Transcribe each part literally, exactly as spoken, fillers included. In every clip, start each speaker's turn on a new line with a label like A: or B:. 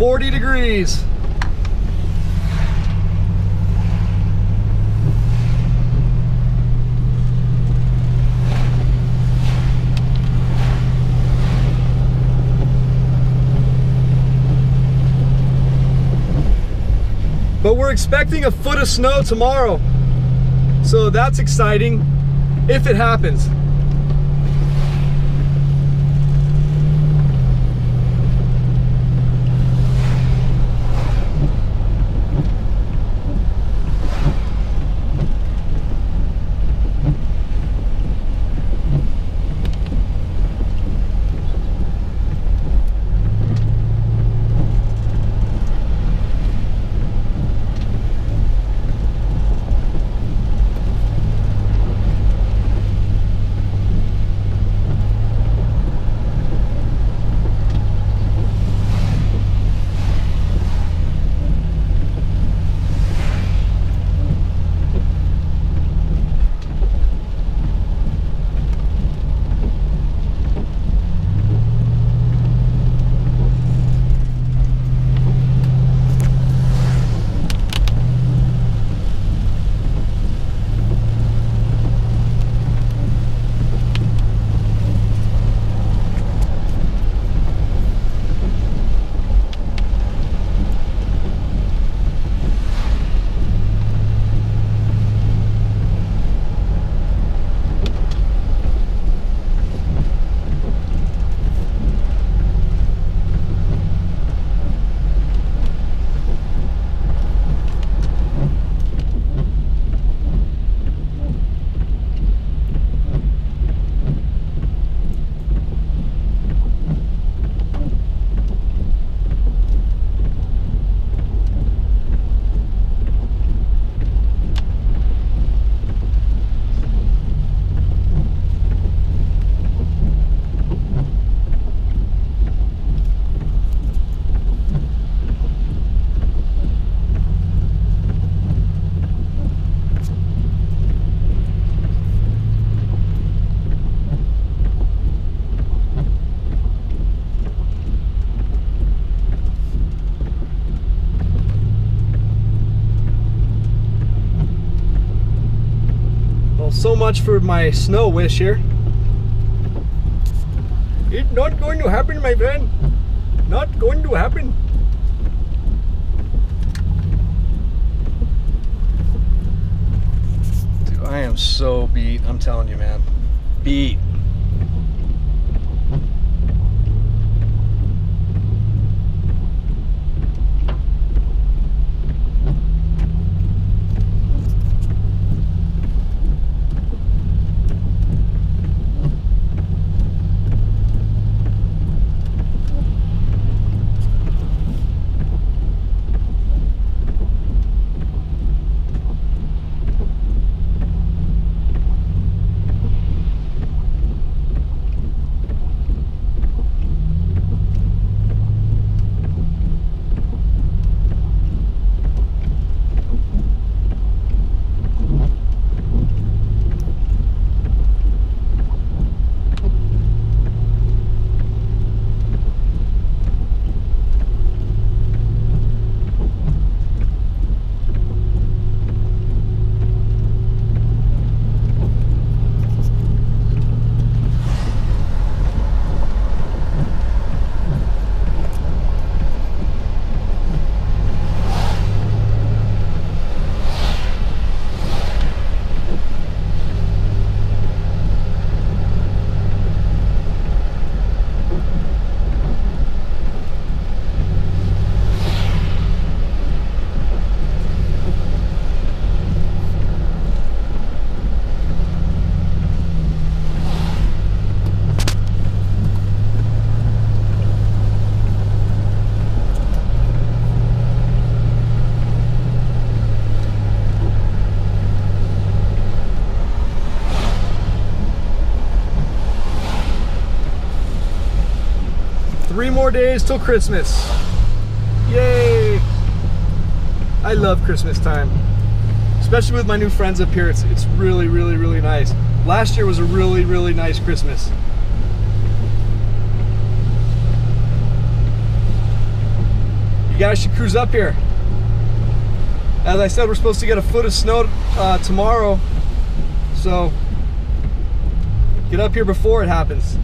A: forty degrees. But we're expecting a foot of snow tomorrow. So that's exciting, if it happens. So much for my snow wish here. It's not going to happen, my friend. Not going to happen. Dude, I am so beat. I'm telling you, man. Beat. Three more days till Christmas. Yay! I love Christmas time. Especially with my new friends up here. It's, it's really, really, really nice. Last year was a really, really nice Christmas. guys should cruise up here. As I said, we're supposed to get a foot of snow uh, tomorrow, so get up here before it happens.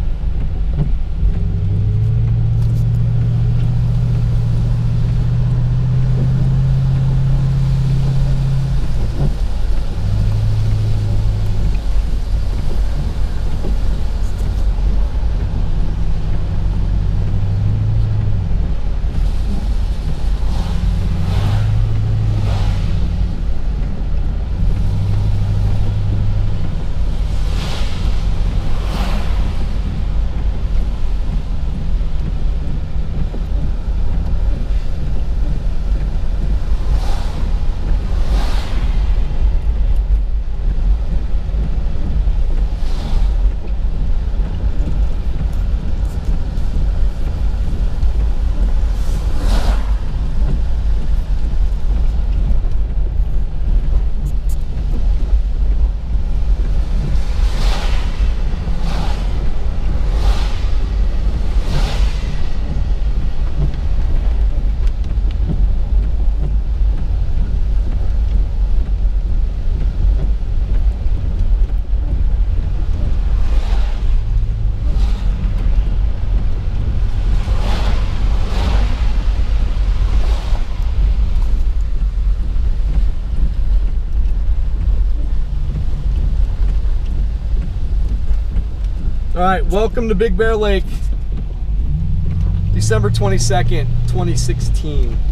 A: All right, welcome to Big Bear Lake, December twenty-second, twenty sixteen.